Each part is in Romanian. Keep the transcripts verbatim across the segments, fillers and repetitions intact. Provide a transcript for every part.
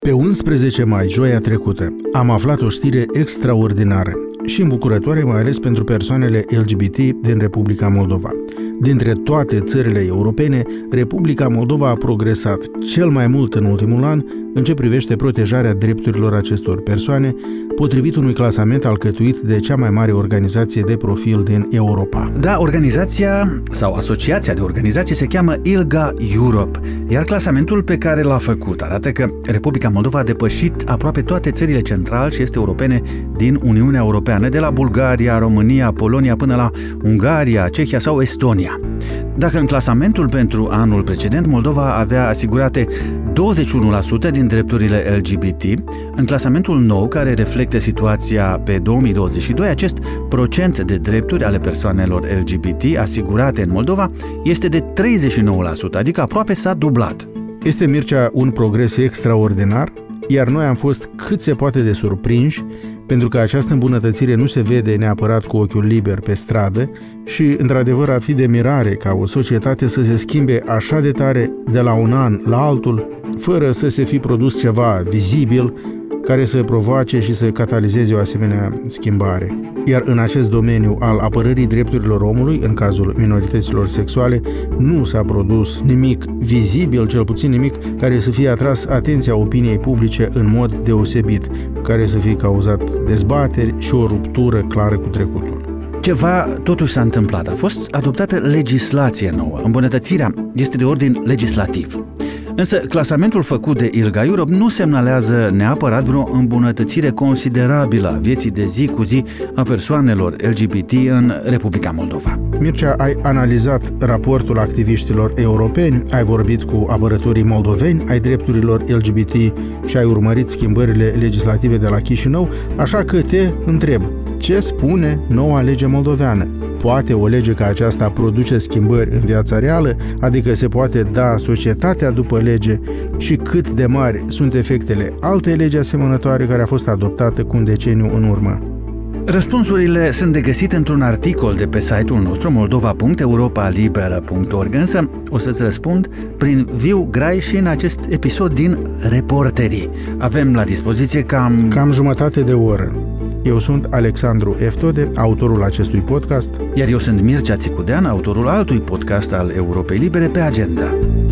Pe unsprezece mai, joia trecută, am aflat o știre extraordinară și îmbucurătoare, mai ales pentru persoanele L G B T din Republica Moldova. Dintre toate țările europene, Republica Moldova a progresat cel mai mult în ultimul an în ce privește protejarea drepturilor acestor persoane, potrivit unui clasament alcătuit de cea mai mare organizație de profil din Europa. Da, organizația sau asociația de organizații se cheamă ILGA Europe, iar clasamentul pe care l-a făcut arată că Republica Moldova a depășit aproape toate țările central și este europene din Uniunea Europeană, de la Bulgaria, România, Polonia până la Ungaria, Cehia sau Estonia. Dacă în clasamentul pentru anul precedent Moldova avea asigurate douăzeci și unu la sută din drepturile L G B T, în clasamentul nou, care reflectă situația pe două mii douăzeci și doi, acest procent de drepturi ale persoanelor L G B T asigurate în Moldova este de treizeci și nouă la sută, adică aproape s-a dublat. Este, Mircea, un progres extraordinar, iar noi am fost cât se poate de surprinși, pentru că această îmbunătățire nu se vede neapărat cu ochiul liber pe stradă și, într-adevăr, ar fi de mirare ca o societate să se schimbe așa de tare de la un an la altul, fără să se fi produs ceva vizibil care să provoace și să catalizeze o asemenea schimbare. Iar în acest domeniu al apărării drepturilor omului, în cazul minorităților sexuale, nu s-a produs nimic vizibil, cel puțin nimic care să fie atras atenția opiniei publice în mod deosebit, care să fie cauzat dezbateri și o ruptură clară cu trecutul. Ceva totuși s-a întâmplat. A fost adoptată legislație nouă. Îmbunătățirea este de ordin legislativ. Însă, clasamentul făcut de ILGA Europe nu semnalează neapărat vreo îmbunătățire considerabilă a vieții de zi cu zi a persoanelor L G B T în Republica Moldova. Mircea, ai analizat raportul activiștilor europeni, ai vorbit cu apărătorii moldoveni ai drepturilor L G B T și ai urmărit schimbările legislative de la Chișinău, așa că te întreb, ce spune noua lege moldoveană? Poate o lege ca aceasta produce schimbări în viața reală, adică se poate da societatea după lege, și cât de mari sunt efectele altei legi asemănătoare care a fost adoptată cu un deceniu în urmă? Răspunsurile sunt de găsit într-un articol de pe site-ul nostru moldova punct europa liberă punct org, însă o să-ți răspund prin viu grai și în acest episod din Reporterii. Avem la dispoziție cam... Cam jumătate de oră. Eu sunt Alexandru Eftode, autorul acestui podcast. Iar eu sunt Mircea Țicudean, autorul altui podcast al Europei Libere, Pe Agenda.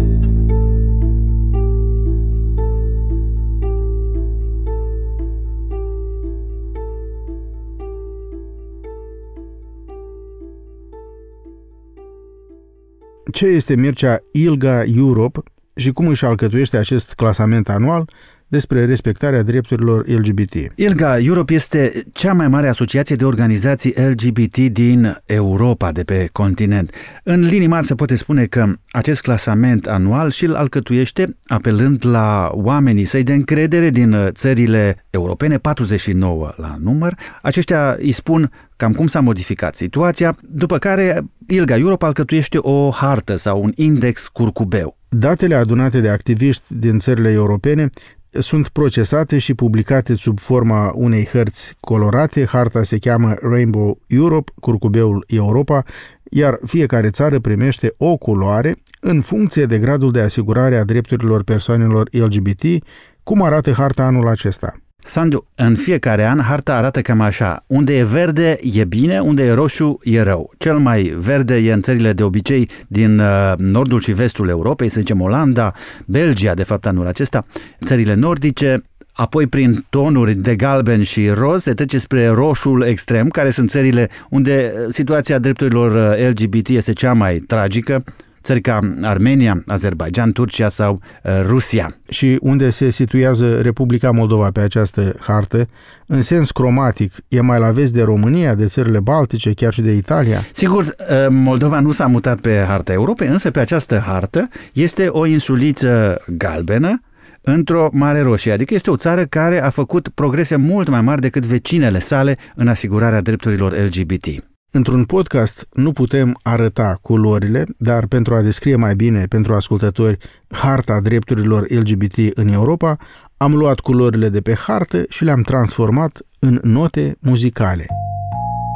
Ce este, Mircea, ILGA Europe și cum își alcătuiește acest clasament anual despre respectarea drepturilor L G B T? ILGA Europe este cea mai mare asociație de organizații L G B T din Europa, de pe continent. În linii mari se poate spune că acest clasament anual și-l alcătuiește apelând la oamenii săi de încredere din țările europene, patruzeci și nouă la număr. Aceștia îi spun cam cum s-a modificat situația, după care ILGA Europe alcătuiește o hartă sau un index curcubeu. Datele adunate de activiști din țările europene sunt procesate și publicate sub forma unei hărți colorate. Harta se cheamă Rainbow Europe, curcubeul Europa, iar fiecare țară primește o culoare în funcție de gradul de asigurare a drepturilor persoanelor L G B T, cum arată harta anul acesta. Sandu, în fiecare an harta arată cam așa: unde e verde e bine, unde e roșu e rău. Cel mai verde e în țările de obicei din uh, nordul și vestul Europei, să zicem Olanda, Belgia, de fapt anul acesta, țările nordice. Apoi, prin tonuri de galben și roz, se trece spre roșul extrem, care sunt țările unde situația drepturilor L G B T este cea mai tragică, țări ca Armenia, Azerbaijan, Turcia sau uh, Rusia. Și unde se situează Republica Moldova pe această hartă, în sens cromatic, e mai la vest de România, de țările Baltice, chiar și de Italia? Sigur, uh, Moldova nu s-a mutat pe harta Europei, însă pe această hartă este o insuliță galbenă într-o Mare Roșie, adică este o țară care a făcut progrese mult mai mari decât vecinele sale în asigurarea drepturilor L G B T. Într-un podcast nu putem arăta culorile, dar pentru a descrie mai bine pentru ascultători harta drepturilor L G B T în Europa, am luat culorile de pe hartă și le-am transformat în note muzicale.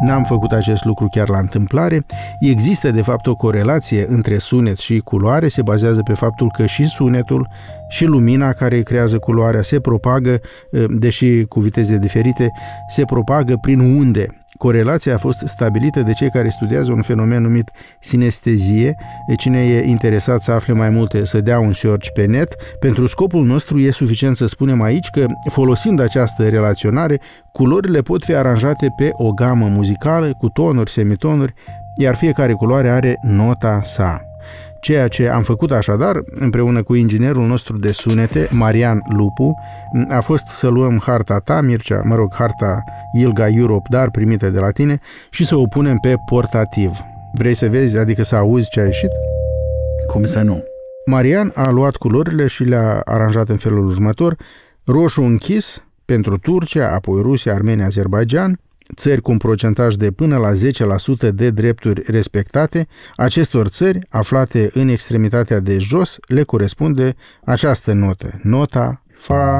N-am făcut acest lucru chiar la întâmplare. Există, de fapt, o corelație între sunet și culoare, se bazează pe faptul că și sunetul și lumina care creează culoarea se propagă, deși cu viteze diferite, se propagă prin unde. Corelația a fost stabilită de cei care studiază un fenomen numit sinestezie. Cine e interesat să afle mai multe, să dea un search pe net. Pentru scopul nostru e suficient să spunem aici că, folosind această relaționare, culorile pot fi aranjate pe o gamă muzicală cu tonuri, semitonuri, iar fiecare culoare are nota sa. Ceea ce am făcut așadar, împreună cu inginerul nostru de sunete, Marian Lupu, a fost să luăm harta ta, Mircea, mă rog, harta ILGA Europe, dar primită de la tine, și să o punem pe portativ. Vrei să vezi, adică să auzi ce a ieșit? Cum să nu? Marian a luat culorile și le-a aranjat în felul următor: roșu închis pentru Turcia, apoi Rusia, Armenia, Azerbaijan, țări cu un procentaj de până la zece la sută de drepturi respectate. Acestor țări, aflate în extremitatea de jos, le corespunde această notă, nota Fa.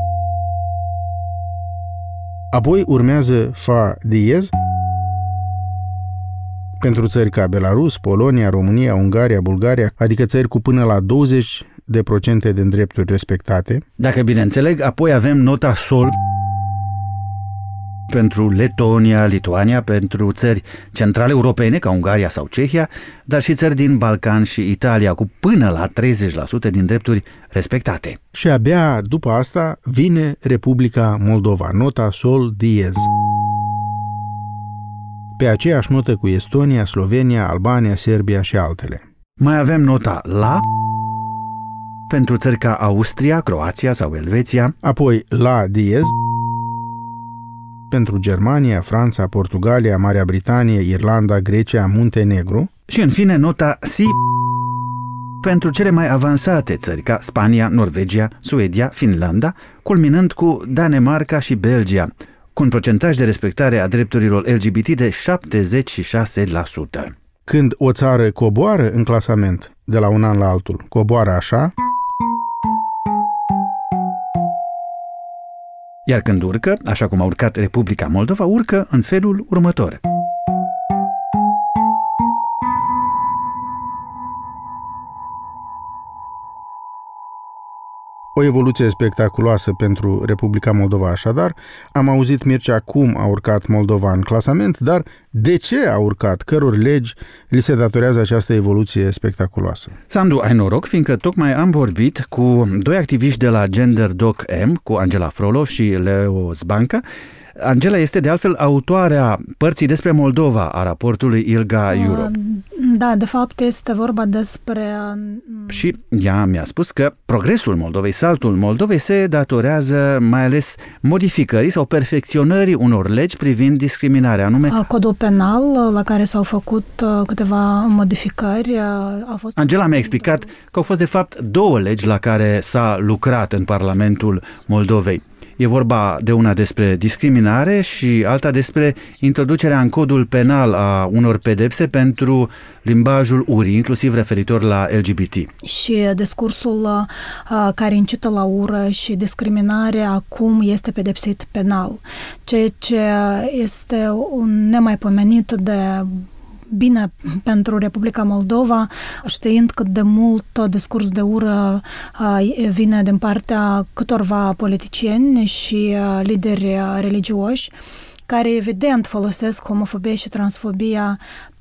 Apoi urmează Fa diez pentru țări ca Belarus, Polonia, România, Ungaria, Bulgaria, adică țări cu până la douăzeci de procente de drepturi respectate. Dacă bine înțeleg, apoi avem nota Sol pentru Letonia, Lituania, pentru țări centrale europene ca Ungaria sau Cehia, dar și țări din Balcan și Italia cu până la treizeci la sută din drepturi respectate. Și abia după asta vine Republica Moldova, nota Sol diez. Pe aceeași notă cu Estonia, Slovenia, Albania, Serbia și altele. Mai avem nota La pentru țări ca Austria, Croația sau Elveția. Apoi La diez pentru Germania, Franța, Portugalia, Marea Britanie, Irlanda, Grecia, Muntenegru. Și în fine nota Si pentru cele mai avansate țări ca Spania, Norvegia, Suedia, Finlanda, culminând cu Danemarca și Belgia, cu un procentaj de respectare a drepturilor L G B T de șaptezeci și șase la sută. Când o țară coboară în clasament de la un an la altul, coboară așa, iar când urcă, așa cum a urcat Republica Moldova, urcă în felul următor. O evoluție spectaculoasă pentru Republica Moldova așadar. Am auzit, Mircea, cum a urcat Moldova în clasament, dar de ce a urcat? Căror legi li se datorează această evoluție spectaculoasă? Sandu, ai noroc, fiindcă tocmai am vorbit cu doi activiști de la Gender Doc M, cu Angela Frolov și Leo Zbanca. Angela este de altfel autoarea părții despre Moldova a raportului ILGA Europe. Da, de fapt este vorba despre... Și ea mi-a spus că progresul Moldovei, saltul Moldovei se datorează mai ales modificării sau perfecționării unor legi privind discriminarea, anume... Codul penal, la care s-au făcut câteva modificări, a fost... Angela mi-a explicat că au fost de fapt două legi la care s-a lucrat în Parlamentul Moldovei. E vorba de una despre discriminare și alta despre introducerea în codul penal a unor pedepse pentru limbajul urii, inclusiv referitor la L G B T. Și discursul uh, care incită la ură și discriminare acum este pedepsit penal, ceea ce este un nemaipomenit de bine pentru Republica Moldova, știind cât de mult discurs de ură vine din partea câtorva politicieni și lideri religioși, care evident folosesc homofobia și transfobia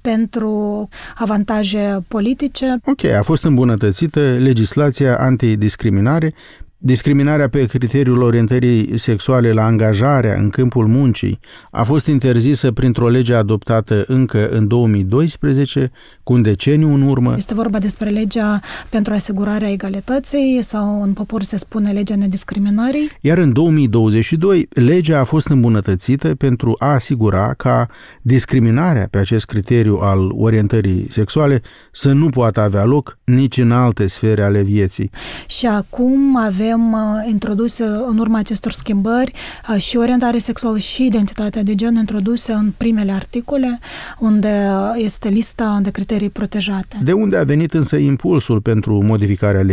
pentru avantaje politice. Ok, a fost îmbunătățită legislația antidiscriminare. Discriminarea pe criteriul orientării sexuale la angajarea în câmpul muncii a fost interzisă printr-o lege adoptată încă în două mii doisprezece, cu un deceniu în urmă. Este vorba despre legea pentru asigurarea egalității sau în popor se spune legea nediscriminării. Iar în două mii douăzeci și doi, legea a fost îmbunătățită pentru a asigura ca discriminarea pe acest criteriu al orientării sexuale să nu poată avea loc nici în alte sfere ale vieții. Și acum avem introduse în urma acestor schimbări și orientare sexuală și identitatea de gen introduse în primele articole, unde este lista de criterii protejate. De unde a venit însă impulsul pentru modificarea legii?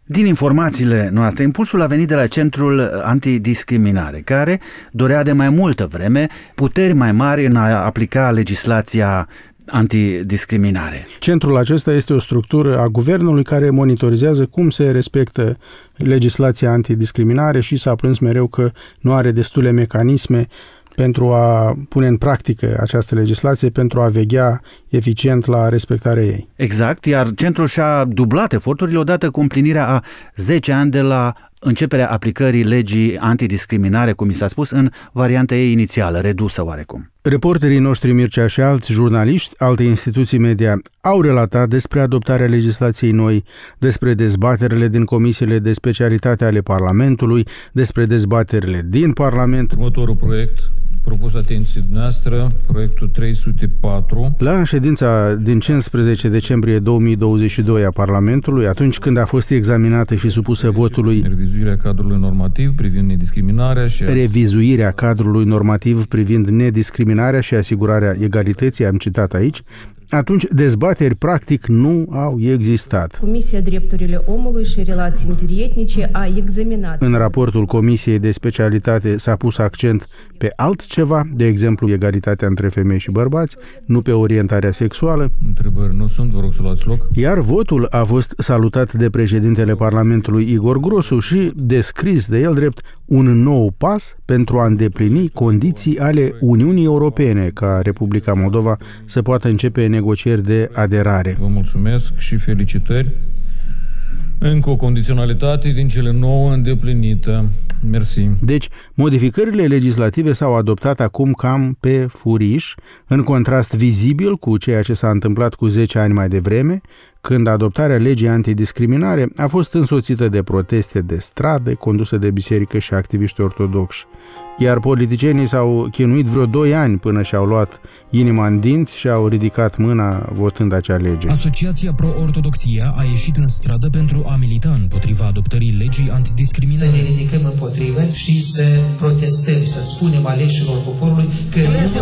Din informațiile noastre, impulsul a venit de la Centrul Antidiscriminare, care dorea de mai multă vreme puteri mai mari în a aplica legislația antidiscriminare. Centrul acesta este o structură a guvernului care monitorizează cum se respectă legislația antidiscriminare și s-a plâns mereu că nu are destule mecanisme pentru a pune în practică această legislație, pentru a veghea eficient la respectarea ei. Exact, iar centrul și-a dublat eforturile odată cu împlinirea a zece ani de la începerea aplicării legii antidiscriminare, cum mi s-a spus, în varianta ei inițială, redusă oarecum. Reporterii noștri Mircea și alți jurnaliști, alte instituții media, au relatat despre adoptarea legislației noi, despre dezbaterile din comisiile de specialitate ale Parlamentului, despre dezbaterile din Parlament. Următorul proiect propus atenției noastră, proiectul trei sute patru. La ședința din cincisprezece decembrie două mii douăzeci și doi a Parlamentului, atunci când a fost examinată și supusă votului revizuirea cadrului normativ privind nediscriminarea și revizuirea cadrului normativ privind nediscriminarea și asigurarea egalității, am citat aici, atunci dezbateri practic nu au existat. Comisia Drepturile Omului și Relații Interetnice a examinat. În raportul Comisiei de Specialitate s-a pus accent pe altceva, de exemplu egalitatea între femei și bărbați, nu pe orientarea sexuală. Întrebări nu sunt, vă rog să luați loc. Iar votul a fost salutat de președintele Parlamentului Igor Grosu și descris de el drept un nou pas pentru a îndeplini condiții ale Uniunii Europene ca Republica Moldova să poată începe negocieri de aderare. Vă mulțumesc și felicitări. Încă o condiționalitate din cele nouă îndeplinită. Mersi. Deci, modificările legislative s-au adoptat acum cam pe furiș, în contrast vizibil cu ceea ce s-a întâmplat cu zece ani mai devreme, când adoptarea legii antidiscriminare a fost însoțită de proteste de stradă conduse de biserică și activiști ortodoxi. Iar politicienii s-au chinuit vreo doi ani până și-au luat inima în dinți și au ridicat mâna votând acea lege. Asociația Pro-Ortodoxia a ieșit în stradă pentru a milita împotriva adoptării legii antidiscriminare. Să ne ridicăm împotrivă și să protestăm, să spunem aleșilor poporului că nu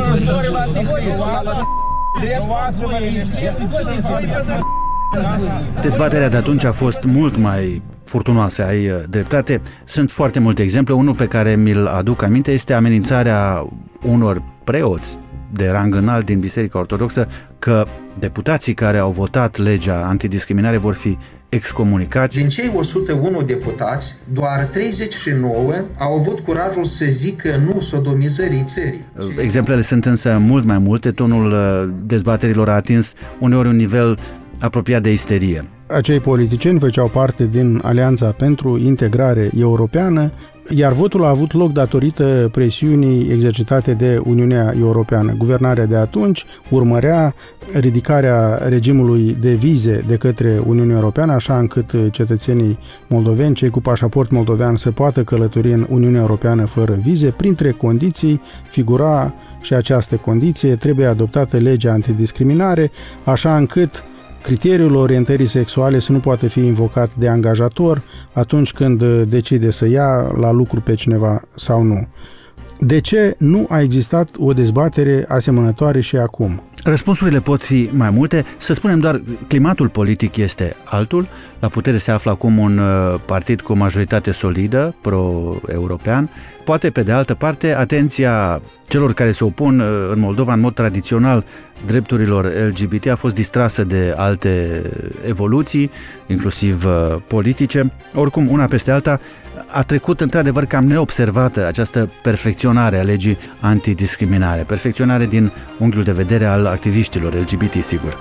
Dezbaterea de atunci a fost mult mai furtunoasă, ai dreptate. Sunt foarte multe exemple. Unul pe care mi-l aduc aminte este amenințarea unor preoți de rang înalt din Biserica Ortodoxă că deputații care au votat legea antidiscriminare vor fi excomunicați. Din cei o sută unu deputați, doar treizeci și nouă au avut curajul să zică nu sodomizării țării. Exemplele sunt însă mult mai multe. Tonul dezbaterilor a atins uneori un nivel apropiat de isterie. Acei politicieni făceau parte din Alianța pentru Integrare Europeană, iar votul a avut loc datorită presiunii exercitate de Uniunea Europeană. Guvernarea de atunci urmărea ridicarea regimului de vize de către Uniunea Europeană, așa încât cetățenii moldoveni, cei cu pașaport moldovean, să poată călători în Uniunea Europeană fără vize. Printre condiții figura și această condiție: trebuie adoptată legea antidiscriminare, așa încât criteriul orientării sexuale să nu poate fi invocat de angajator atunci când decide să ia la lucru pe cineva sau nu. De ce nu a existat o dezbatere asemănătoare și acum? Răspunsurile pot fi mai multe. Să spunem doar, climatul politic este altul. La putere se află acum un partid cu majoritate solidă, pro-european. Poate, pe de altă parte, atenția celor care se opun în Moldova în mod tradițional drepturilor L G B T a fost distrasă de alte evoluții, inclusiv politice. Oricum, una peste alta, a trecut într-adevăr cam neobservată această perfecționare a legii antidiscriminare. Perfecționare din unghiul de vedere al activiștilor L G B T, sigur.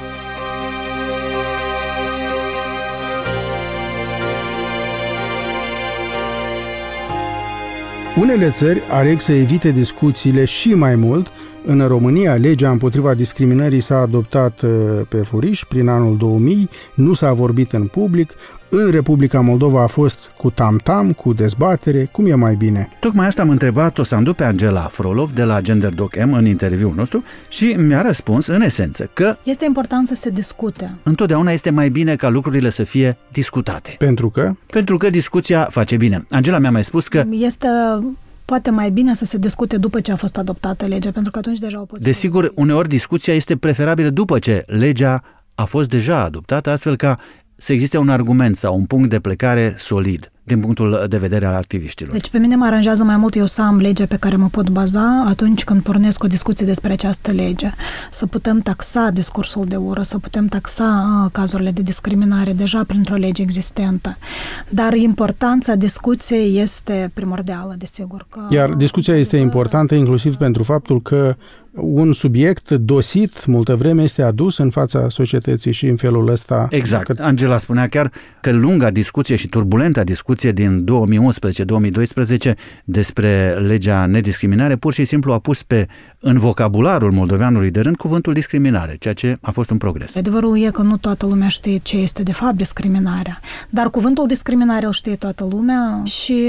Unele țări aleg să evite discuțiile și mai mult. În România, legea împotriva discriminării s-a adoptat pe furiș prin anul două mii, nu s-a vorbit în public. În Republica Moldova a fost cu tam-tam, cu dezbatere. Cum e mai bine? Tocmai asta am întrebat-o Sandu pe Angela Frolov de la GenderDoc M în interviul nostru și mi-a răspuns în esență că este important să se discute. Întotdeauna este mai bine ca lucrurile să fie discutate. Pentru că? Pentru că discuția face bine. Angela mi-a mai spus că este poate mai bine să se discute după ce a fost adoptată legea, pentru că atunci deja o poți. Desigur, uneori discuția este preferabilă după ce legea a fost deja adoptată, astfel ca să existe un argument sau un punct de plecare solid din punctul de vedere al activiștilor. Deci pe mine mă aranjează mai mult eu să am legea pe care mă pot baza atunci când pornesc o discuție despre această lege. Să putem taxa discursul de ură, să putem taxa cazurile de discriminare deja printr-o lege existentă. Dar importanța discuției este primordială, desigur. Că... Iar discuția este importantă inclusiv pentru faptul că un subiect dosit multă vreme este adus în fața societății și în felul ăsta. Exact. Că... Angela spunea chiar că lunga discuție și turbulenta discuție din două mii unsprezece două mii doisprezece despre legea nediscriminare pur și simplu a pus pe în vocabularul moldoveanului de rând cuvântul discriminare, ceea ce a fost un progres. Adevărul e că nu toată lumea știe ce este de fapt discriminarea, dar cuvântul discriminare îl știe toată lumea și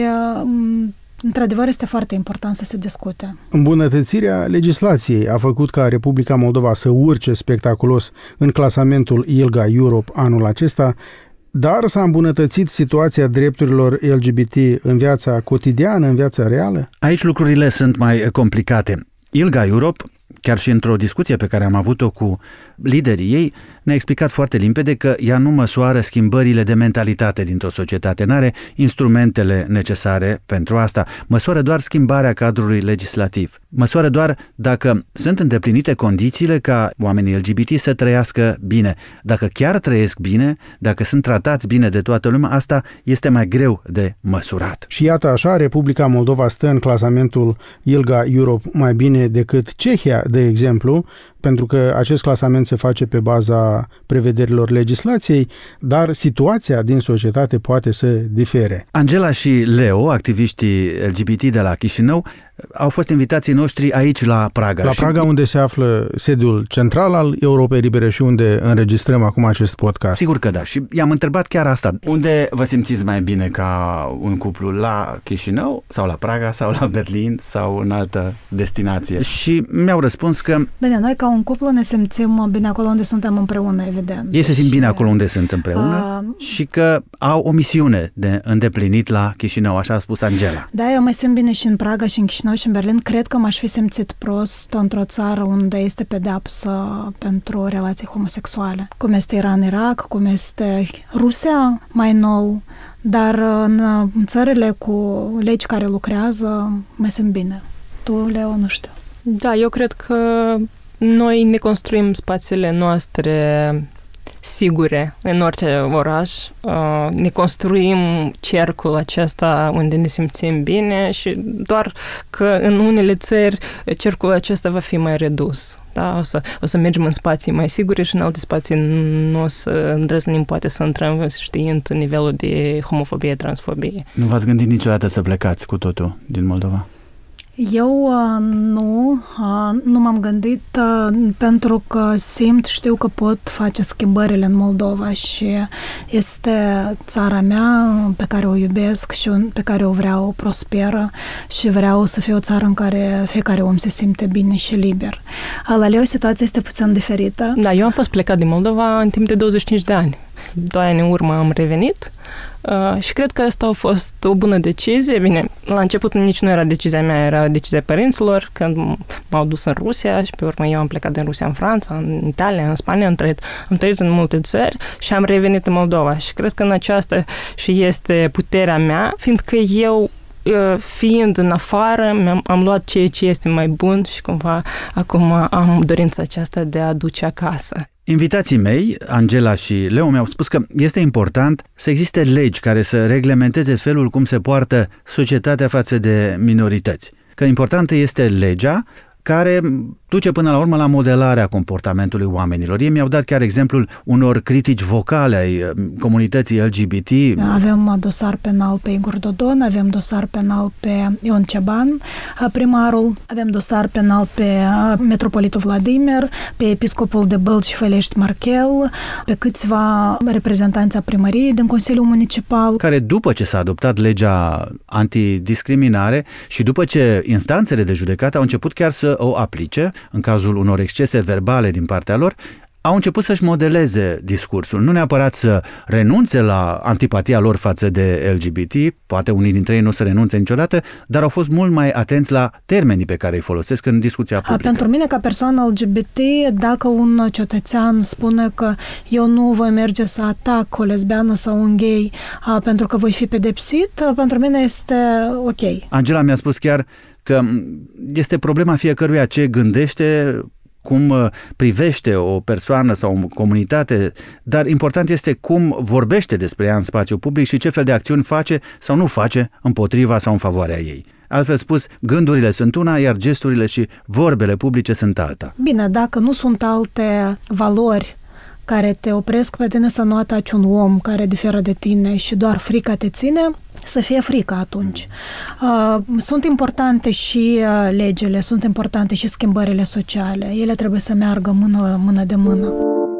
într-adevăr este foarte important să se discute. Îmbunătățirea legislației a făcut ca Republica Moldova să urce spectaculos în clasamentul ILGA Europe anul acesta, dar s-a îmbunătățit situația drepturilor L G B T în viața cotidiană, în viața reală? Aici lucrurile sunt mai complicate. ILGA Europe, chiar și într-o discuție pe care am avut-o cu liderii ei, ne-a explicat foarte limpede că ea nu măsoară schimbările de mentalitate dintr-o societate, n-are instrumentele necesare pentru asta, măsoară doar schimbarea cadrului legislativ, măsoară doar dacă sunt îndeplinite condițiile ca oamenii L G B T să trăiască bine. Dacă chiar trăiesc bine, dacă sunt tratați bine de toată lumea, asta este mai greu de măsurat. Și iată așa, Republica Moldova stă în clasamentul ILGA Europe mai bine decât Cehia, de exemplu, pentru că acest clasament se face pe baza prevederilor legislației, dar situația din societate poate să difere. Angela și Leo, activiștii L G B T de la Chișinău, au fost invitații noștri aici la Praga. La Praga, și... unde se află sediul central al Europei Libere și unde înregistrăm acum acest podcast. Sigur că da. Și i-am întrebat chiar asta. Unde vă simțiți mai bine ca un cuplu? La Chișinău sau la Praga sau la Berlin sau în altă destinație? Și mi-au răspuns că... Bine, noi ca un cuplu ne simțim bine acolo unde suntem împreună, evident. Ei se simt bine acolo unde sunt împreună a... și că au o misiune de îndeplinit la Chișinău, așa a spus Angela. Da, eu mă simt bine și în Praga și în Chișinău și în Berlin. Cred că m-aș fi simțit prost într-o țară unde este pedeapsă pentru relații homosexuale. Cum este Iran, Irak, cum este Rusia mai nou, dar în țările cu legi care lucrează mă simt bine. Tu, Leo, nu știu. Da, eu cred că noi ne construim spațiile noastre sigure în orice oraș. Ne construim cercul acesta unde ne simțim bine și doar că în unele țări cercul acesta va fi mai redus. Da? O să, o să mergem în spații mai sigure și în alte spații nu o să îndrăznim poate să intrăm știind nivelul de homofobie, transfobie. Nu v-ați gândit niciodată să plecați cu totul din Moldova? Eu uh, nu, uh, nu m-am gândit uh, pentru că simt, știu că pot face schimbările în Moldova și este țara mea pe care o iubesc și pe care o vreau prosperă și vreau să fie o țară în care fiecare om se simte bine și liber. La Leo situația este puțin diferită. Da, eu am fost plecat din Moldova în timp de douăzeci și cinci de ani. Doi ani în urmă am revenit. Uh, și cred că asta a fost o bună decizie. Bine, la început nici nu era decizia mea, era decizia părinților, când m-au dus în Rusia și pe urmă eu am plecat din Rusia în Franța, în Italia, în Spania, am trăit, am trăit în multe țări și am revenit în Moldova. Și cred că în aceasta și este puterea mea, fiindcă eu, fiind în afară, am luat ceea ce este mai bun și cumva acum am dorința aceasta de a aduce acasă. Invitații mei, Angela și Leo, mi-au spus că este important să existe legi care să reglementeze felul cum se poartă societatea față de minorități. Că importantă este legea care duce până la urmă la modelarea comportamentului oamenilor. Ei mi-au dat chiar exemplul unor critici vocale ai comunității L G B T. Avem dosar penal pe Igor Dodon, avem dosar penal pe Ion Ceban, primarul, avem dosar penal pe metropolitul Vladimir, pe episcopul de Bălți și Fălești Marchel, pe câțiva reprezentanți a primăriei din Consiliul Municipal. Care după ce s-a adoptat legea antidiscriminare și după ce instanțele de judecată au început chiar să o aplice, în cazul unor excese verbale din partea lor, au început să-și modeleze discursul, nu neapărat să renunțe la antipatia lor față de L G B T, poate unii dintre ei nu să renunțe niciodată, dar au fost mult mai atenți la termenii pe care îi folosesc în discuția publică. Pentru mine, ca persoană L G B T, dacă un cetățean spune că eu nu voi merge să atac o lesbiană sau un gay pentru că voi fi pedepsit, pentru mine este ok. Angela mi-a spus chiar că este problema fiecăruia ce gândește, cum privește o persoană sau o comunitate, dar important este cum vorbește despre ea în spațiu public și ce fel de acțiuni face sau nu face împotriva sau în favoarea ei. Altfel spus, gândurile sunt una, iar gesturile și vorbele publice sunt alta. Bine, dacă nu sunt alte valori care te opresc pe tine să nu ataci un om care diferă de tine și doar frica te ține, să fie frică atunci. Uh, sunt importante și uh, legile, sunt importante și schimbările sociale. Ele trebuie să meargă mână, mână de mână.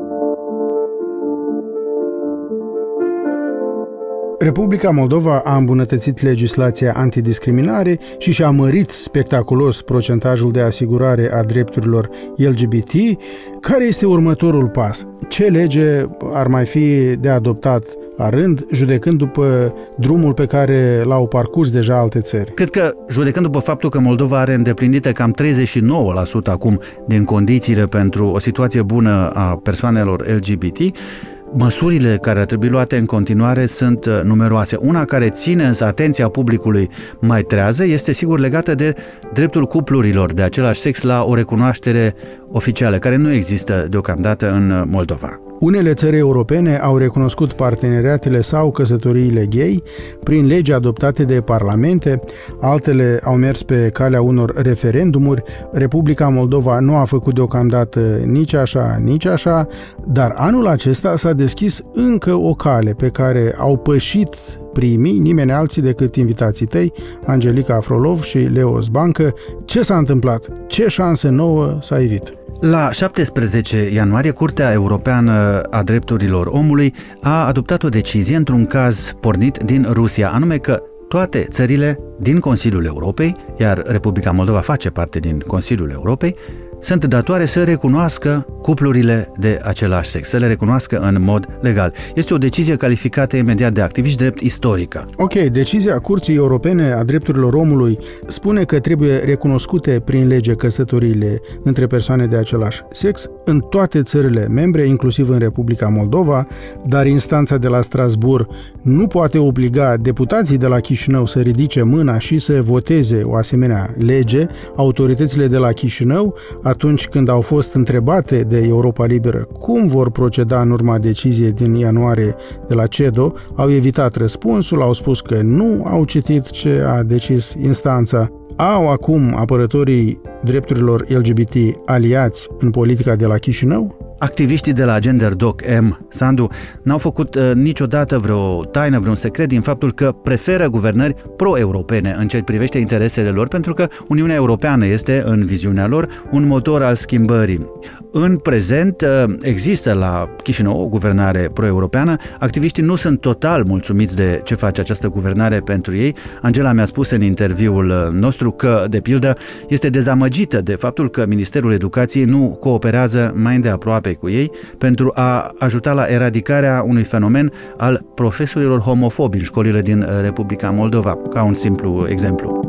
Republica Moldova a îmbunătățit legislația antidiscriminare și și-a mărit spectaculos procentajul de asigurare a drepturilor L G B T. Care este următorul pas? Ce lege ar mai fi de adoptat la rând, judecând după drumul pe care l-au parcurs deja alte țări? Cred că, judecând după faptul că Moldova are îndeplinite cam treizeci și nouă la sută acum din condițiile pentru o situație bună a persoanelor L G B T, măsurile care ar trebui luate în continuare sunt numeroase. Una care ține însă atenția publicului mai trează este sigur legată de dreptul cuplurilor de același sex la o recunoaștere oficială, care nu există deocamdată în Moldova. Unele țări europene au recunoscut parteneriatele sau căsătoriile gay prin legi adoptate de parlamente, altele au mers pe calea unor referendumuri. Republica Moldova nu a făcut deocamdată nici așa, nici așa, dar anul acesta s-a deschis încă o cale pe care au pășit primii, nimeni alții decât invitații tăi, Angelica Frolov și Leo Zbancă. Ce s-a întâmplat? Ce șanse nouă s-a evit? La șaptesprezece ianuarie, Curtea Europeană a Drepturilor Omului a adoptat o decizie într-un caz pornit din Rusia, anume că toate țările din Consiliul Europei, iar Republica Moldova face parte din Consiliul Europei, sunt datoare să recunoască cuplurile de același sex, să le recunoască în mod legal. Este o decizie calificată imediat de activiști drept istorică. Ok, decizia Curții Europene a Drepturilor Omului spune că trebuie recunoscute prin lege căsătoriile între persoane de același sex în toate țările membre, inclusiv în Republica Moldova, dar instanța de la Strasbourg nu poate obliga deputații de la Chișinău să ridice mâna și să voteze o asemenea lege. Autoritățile de la Chișinău, atunci când au fost întrebate de Europa Liberă cum vor proceda în urma deciziei din ianuarie de la C E D O, au evitat răspunsul, au spus că nu au citit ce a decis instanța. Au acum apărătorii drepturilor L G B T aliați în politica de la Chișinău? Activiștii de la GenderDoc M, Sandu, n-au făcut uh, niciodată vreo taină, vreun secret din faptul că preferă guvernări pro-europene în ce privește interesele lor, pentru că Uniunea Europeană este, în viziunea lor, un motor al schimbării. În prezent uh, există la Chișinău o guvernare pro-europeană. Activiștii nu sunt total mulțumiți de ce face această guvernare pentru ei. Angela mi-a spus în interviul nostru că, de pildă, este dezamăgită de faptul că Ministerul Educației nu cooperează mai îndeaproape cu ei pentru a ajuta la eradicarea unui fenomen al profesorilor homofobi în școlile din Republica Moldova, ca un simplu exemplu.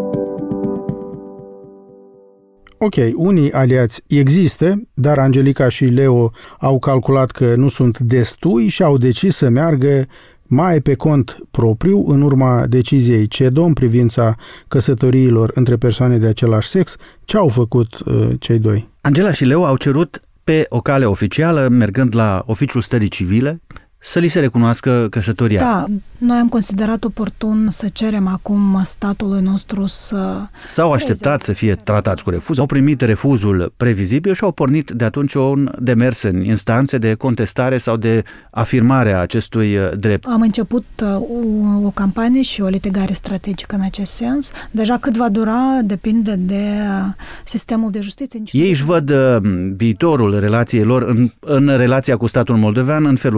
Ok, unii aliați există, dar Angelica și Leo au calculat că nu sunt destui și au decis să meargă mai pe cont propriu în urma deciziei C E D O în privința căsătoriilor între persoane de același sex. Ce au făcut uh, cei doi? Angela și Leo au cerut pe o cale oficială, mergând la Oficiul Stării Civile, să li se recunoască căsătoria. Da, noi am considerat oportun să cerem acum statului nostru să... S-au așteptat să fie tratați cu refuz, au primit refuzul previzibil și au pornit de atunci un demers în instanțe de contestare sau de afirmare a acestui drept. Am început o, o campanie și o litigare strategică în acest sens. Deja cât va dura depinde de sistemul de justiție. Ei își văd viitorul relației lor în, în relația cu statul moldovean în felul următor.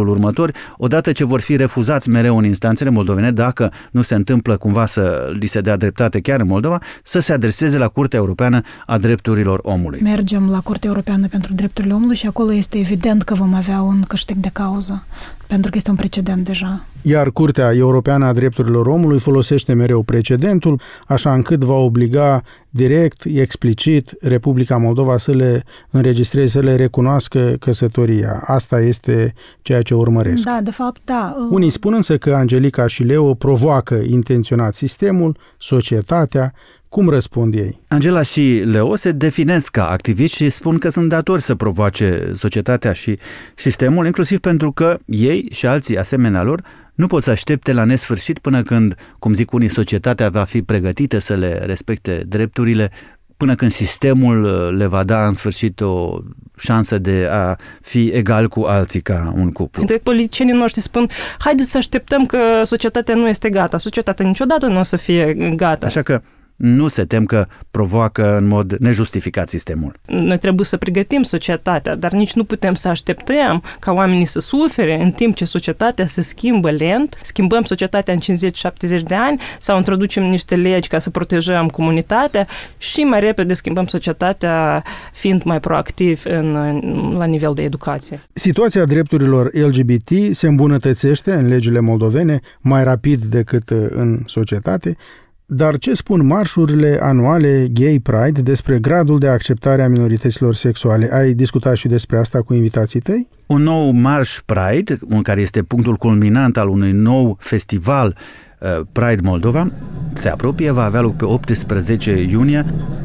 drepturi, odată ce vor fi refuzați mereu în instanțele moldovene, dacă nu se întâmplă cumva să li se dea dreptate chiar în Moldova, să se adreseze la Curtea Europeană a Drepturilor Omului. Mergem la Curtea Europeană pentru Drepturile Omului și acolo este evident că vom avea un câștig de cauză, pentru că este un precedent deja. Iar Curtea Europeană a Drepturilor Omului folosește mereu precedentul, așa încât va obliga direct, explicit, Republica Moldova să le înregistreze, să le recunoască căsătoria. Asta este ceea ce urmăresc. Da, de fapt, da. Unii spun însă că Angelica și Leo provoacă intenționat sistemul, societatea. Cum răspund ei? Angela și Leo se definesc ca activiști și spun că sunt datori să provoace societatea și sistemul, inclusiv pentru că ei și alții asemenea lor nu pot să aștepte la nesfârșit până când, cum zic unii, societatea va fi pregătită să le respecte drepturile, până când sistemul le va da în sfârșit o șansă de a fi egal cu alții ca un cuplu. De politicienii noștri spun, haideți să așteptăm că societatea nu este gata. Societatea niciodată nu o să fie gata. Așa că nu se tem că provoacă în mod nejustificat sistemul. Noi trebuie să pregătim societatea, dar nici nu putem să așteptăm ca oamenii să sufere în timp ce societatea se schimbă lent. Schimbăm societatea în cincizeci șaptezeci de ani sau introducem niște legi ca să protejăm comunitatea și mai repede schimbăm societatea fiind mai proactiv în, la nivel de educație. Situația drepturilor L G B T se îmbunătățește în legile moldovene mai rapid decât în societate. Dar ce spun marșurile anuale Gay Pride despre gradul de acceptare a minorităților sexuale? Ai discutat și despre asta cu invitații tăi? Un nou marș Pride, care este punctul culminant al unui nou festival Pride Moldova, se apropie, va avea loc pe optsprezece iunie.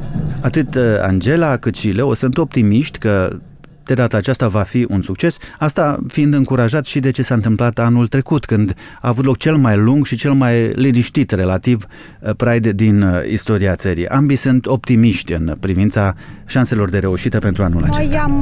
Atât Angela cât și Leo sunt optimiști că de data aceasta va fi un succes, asta fiind încurajat și de ce s-a întâmplat anul trecut, când a avut loc cel mai lung și cel mai liniștit relativ Pride din istoria țării. Ambii sunt optimiști în privința șanselor de reușită pentru anul acesta. Noi am,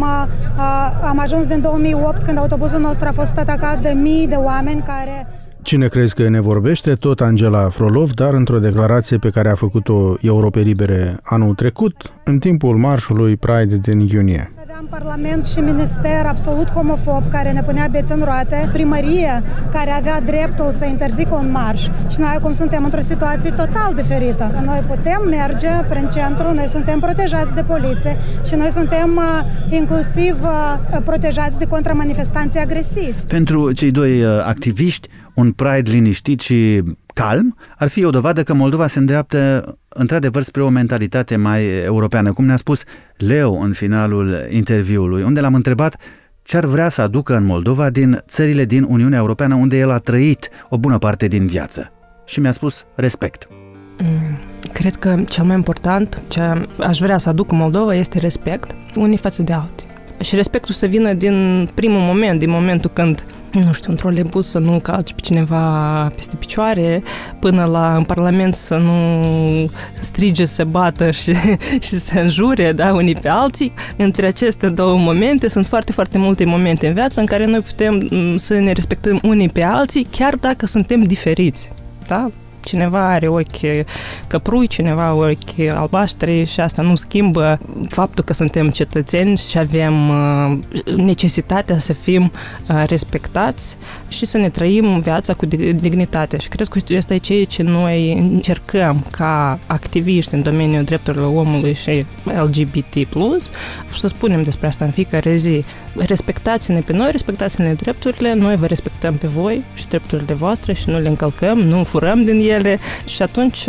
am ajuns din două mii opt, când autobuzul nostru a fost atacat de mii de oameni care... Cine crezi că ne vorbește? Tot Angela Frolov, dar într-o declarație pe care a făcut-o Europe Libere anul trecut, în timpul marșului Pride din iunie. Aveam parlament și minister absolut homofob care ne punea bețe în roate, primărie care avea dreptul să interzică un marș și noi acum suntem într-o situație total diferită. Noi putem merge prin centru, noi suntem protejați de poliție și noi suntem inclusiv protejați de contramanifestanții agresivi. Pentru cei doi activiști, un Pride liniștit și calm ar fi o dovadă că Moldova se îndreaptă într-adevăr spre o mentalitate mai europeană, cum ne-a spus Leo în finalul interviului, unde l-am întrebat ce ar vrea să aducă în Moldova din țările din Uniunea Europeană unde el a trăit o bună parte din viață. Și mi-a spus respect. Mm, cred că cel mai important ce aș vrea să aduc în Moldova este respect unii față de alții. Și respectul să vină din primul moment, din momentul când, nu știu, într-o lebus să nu calci pe cineva peste picioare, până la în Parlament să nu strige, să bată și, și să înjure, da, unii pe alții. Între aceste două momente sunt foarte, foarte multe momente în viață în care noi putem să ne respectăm unii pe alții, chiar dacă suntem diferiți, da? Cineva are ochi căprui, cineva ochi albaștri și asta nu schimbă faptul că suntem cetățeni și avem necesitatea să fim respectați și să ne trăim viața cu dignitate. Și cred că asta e ceea ce noi încercăm ca activiști în domeniul drepturilor omului și L G B T plus, să spunem despre asta în fiecare zi. Respectați-ne pe noi, respectați-ne drepturile, noi vă respectăm pe voi și drepturile voastre și nu le încălcăm, nu furăm din ele și atunci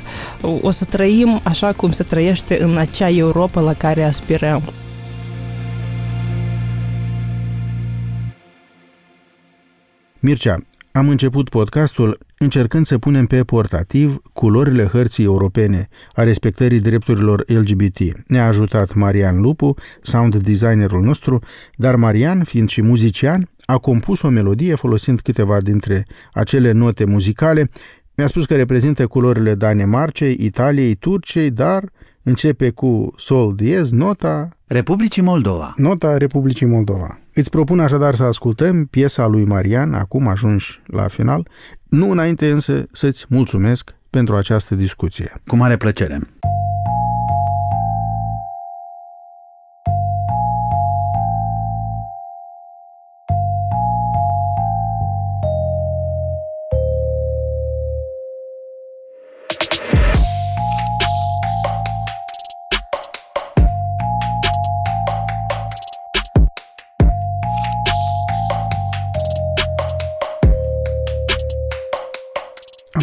o să trăim așa cum se trăiește în acea Europa la care aspirăm. Mircea, am început podcastul încercând să punem pe portativ culorile hărții europene a respectării drepturilor L G B T. Ne-a ajutat Marian Lupu, sound designerul nostru, dar Marian, fiind și muzician, a compus o melodie folosind câteva dintre acele note muzicale. Mi-a spus că reprezintă culorile Danemarcei, Italiei, Turciei, dar începe cu sol diez, nota Republicii Moldova. Nota Republicii Moldova. Îți propun așadar să ascultăm piesa lui Marian, acum ajungi la final, nu înainte însă să-ți mulțumesc pentru această discuție. Cu mare plăcere.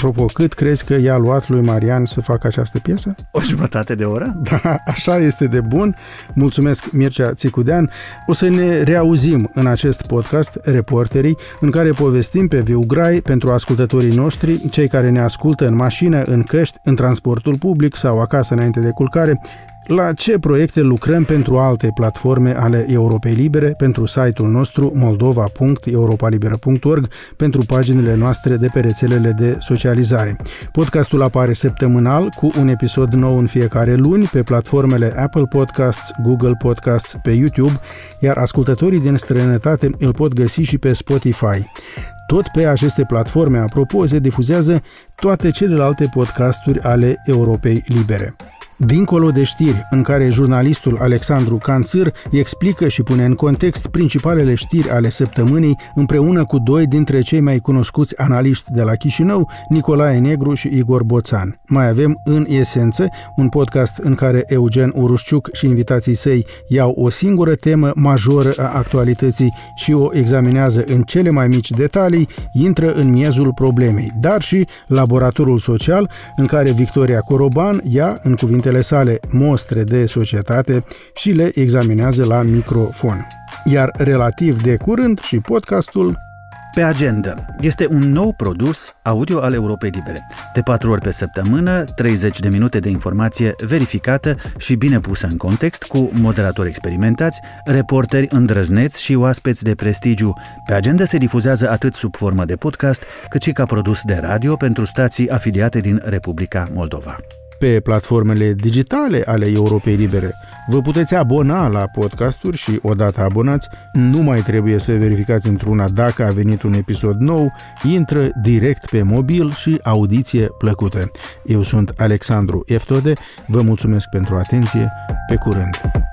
Apropo, cât crezi că i-a luat lui Marian să facă această piesă? O jumătate de oră? Da, așa este de bun. Mulțumesc, Mircea Țicudean. O să ne reauzim în acest podcast, Reporterii, în care povestim pe viu grai pentru ascultătorii noștri, cei care ne ascultă în mașină, în căști, în transportul public sau acasă înainte de culcare, la ce proiecte lucrăm pentru alte platforme ale Europei Libere, pentru site-ul nostru moldova punct europa liberă punct org, pentru paginile noastre de pe rețelele de socializare. Podcastul apare săptămânal cu un episod nou în fiecare luni pe platformele Apple Podcasts, Google Podcasts, pe YouTube, iar ascultătorii din străinătate îl pot găsi și pe Spotify. Tot pe aceste platforme, apropo, se difuzează toate celelalte podcasturi ale Europei Libere. Dincolo de știri, în care jurnalistul Alexandru Canțâr explică și pune în context principalele știri ale săptămânii împreună cu doi dintre cei mai cunoscuți analiști de la Chișinău, Nicolae Negru și Igor Boțan. Mai avem În Esență, un podcast în care Eugen Urușciuc și invitații săi iau o singură temă majoră a actualității și o examinează în cele mai mici detalii, intră în miezul problemei, dar și Laboratorul Social, în care Victoria Coroban ia, în cuvintele sale, mostre de societate și le examinează la microfon. Iar relativ de curând și podcastul Pe Agenda este un nou produs audio al Europei Libere. De patru ori pe săptămână, treizeci de minute de informație verificată și bine pusă în context, cu moderatori experimentați, reporteri îndrăzneți și oaspeți de prestigiu. Pe Agenda se difuzează atât sub formă de podcast, cât și ca produs de radio pentru stații afiliate din Republica Moldova. Pe platformele digitale ale Europei Libere vă puteți abona la podcasturi și, odată abonați, nu mai trebuie să verificați într-una dacă a venit un episod nou, intră direct pe mobil și audiție plăcută. Eu sunt Alexandru Eftode, vă mulțumesc pentru atenție, pe curând!